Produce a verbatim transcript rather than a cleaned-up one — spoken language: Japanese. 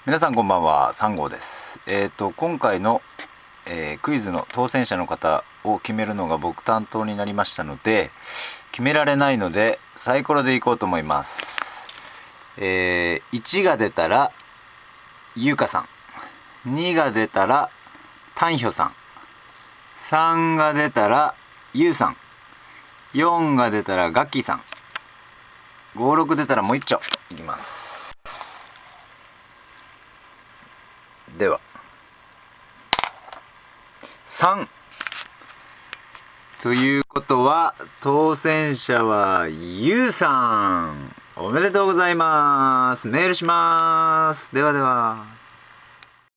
皆さんこんばんは、さん号です。えっと今回の、えークイズの当選者の方を決めるのが僕担当になりましたので、決められないのでサイコロでいこうと思います。えー、いちが出たらゆうかさん、にが出たらたんひょさん、さんが出たらゆうさん、よんが出たらガッキーさん、ご、ろく出たらもう一丁いきます。ではさんということは当選者はゆうさん、おめでとうございます。メールします。ではでは。